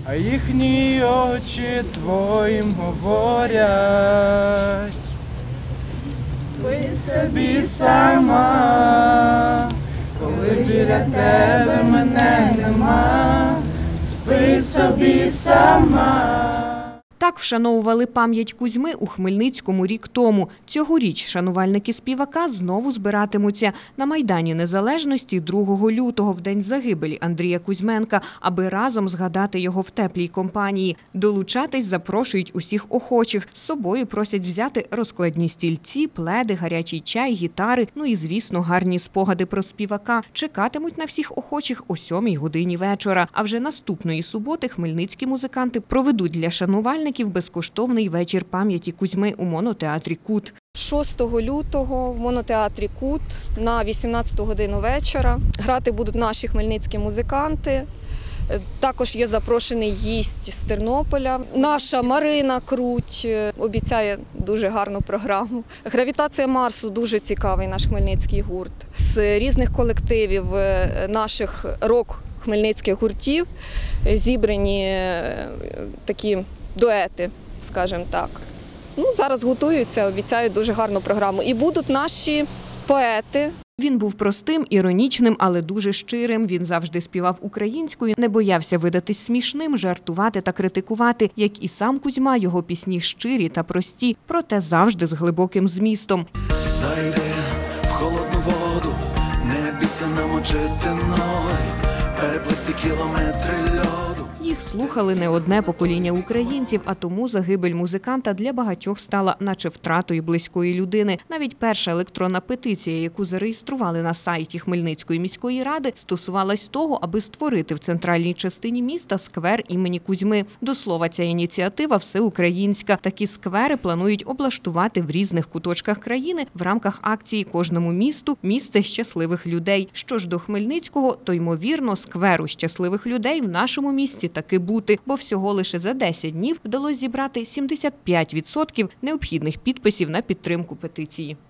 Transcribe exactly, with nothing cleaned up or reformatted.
а їхні очі твоїм говорять. Спи собі сама, коли біля тебе мене нема, спи собі сама. Так вшановували пам'ять Кузьми у Хмельницькому рік тому. Цьогоріч шанувальники співака знову збиратимуться на Майдані Незалежності другого лютого, в день загибелі Андрія Кузьменка, аби разом згадати його в теплій компанії. Долучатись запрошують усіх охочих. З собою просять взяти розкладні стільці, пледи, гарячий чай, гітари, ну і, звісно, гарні спогади про співака. Чекатимуть на всіх охочих о сьомій годині вечора. А вже наступної суботи хмельницькі музиканти проведуть для шанувальників безкоштовний вечір пам'яті Кузьми у монотеатрі «Кут». шостого лютого в монотеатрі «Кут» на вісімнадцяту годину вечора. Грати будуть наші хмельницькі музиканти. Також є запрошений гість з Тернополя. Наша Марина Круть обіцяє дуже гарну програму. «Гравітація Марсу» – дуже цікавий наш хмельницький гурт. З різних колективів наших рок-хмельницьких гуртів зібрані такі дуети, скажімо так. Ну, зараз готуються, обіцяють дуже гарну програму. І будуть наші поети. Він був простим, іронічним, але дуже щирим. Він завжди співав українською, не боявся видатись смішним, жартувати та критикувати. Як і сам Кузьма, його пісні щирі та прості, проте завжди з глибоким змістом. Зайди в холодну воду, не бійся намочити ноги, переплисти кілометри льоду. Їх слухали не одне покоління українців, а тому загибель музиканта для багатьох стала наче втратою близької людини. Навіть перша електронна петиція, яку зареєстрували на сайті Хмельницької міської ради, стосувалась того, аби створити в центральній частині міста сквер імені Кузьми. До слова, ця ініціатива всеукраїнська. Такі сквери планують облаштувати в різних куточках країни в рамках акції «Кожному місту – місце щасливих людей». Що ж до Хмельницького, то, ймовірно, скверу щасливих людей в нашому місті таки бути, бо всього лише за десять днів вдалося зібрати сімдесят п'ять відсотків необхідних підписів на підтримку петиції.